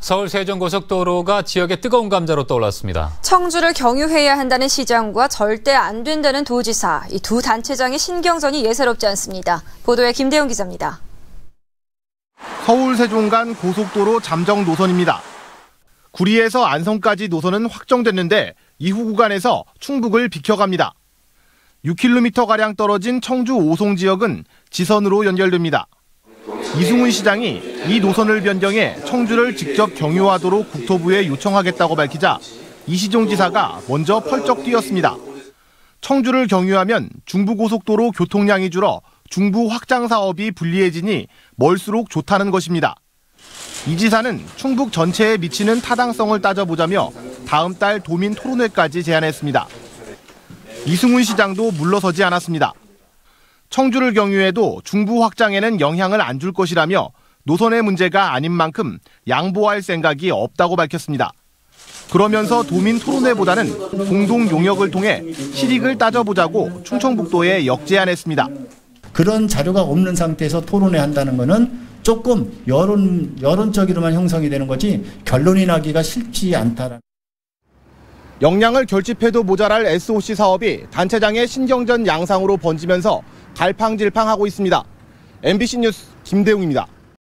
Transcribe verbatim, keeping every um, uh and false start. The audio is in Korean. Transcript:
서울 세종고속도로가 지역의 뜨거운 감자로 떠올랐습니다. 청주를 경유해야 한다는 시장과 절대 안 된다는 도지사, 이 두 단체장의 신경전이 예사롭지 않습니다. 보도에 김대영 기자입니다. 서울 세종 간 고속도로 잠정 노선입니다. 구리에서 안성까지 노선은 확정됐는데 이후 구간에서 충북을 비켜갑니다. 육 킬로미터가량 떨어진 청주 오송 지역은 지선으로 연결됩니다. 이승훈 시장이 이 노선을 변경해 청주를 직접 경유하도록 국토부에 요청하겠다고 밝히자 이시종 지사가 먼저 펄쩍 뛰었습니다. 청주를 경유하면 중부고속도로 교통량이 줄어 중부 확장 사업이 불리해지니 멀수록 좋다는 것입니다. 이 지사는 충북 전체에 미치는 타당성을 따져보자며 다음 달 도민 토론회까지 제안했습니다. 이승훈 시장도 물러서지 않았습니다. 청주를 경유해도 중부 확장에는 영향을 안 줄 것이라며 노선의 문제가 아닌 만큼 양보할 생각이 없다고 밝혔습니다. 그러면서 도민 토론회보다는 공동 용역을 통해 실익을 따져보자고 충청북도에 역제안했습니다. 그런 자료가 없는 상태에서 토론회 한다는 것은 조금 여론, 여론적으로만 형성이 되는 거지 결론이 나기가 쉽지 않다라는. 역량을 결집해도 모자랄 에스오씨 사업이 단체장의 신경전 양상으로 번지면서 갈팡질팡하고 있습니다. 엠비씨 뉴스 김대웅입니다.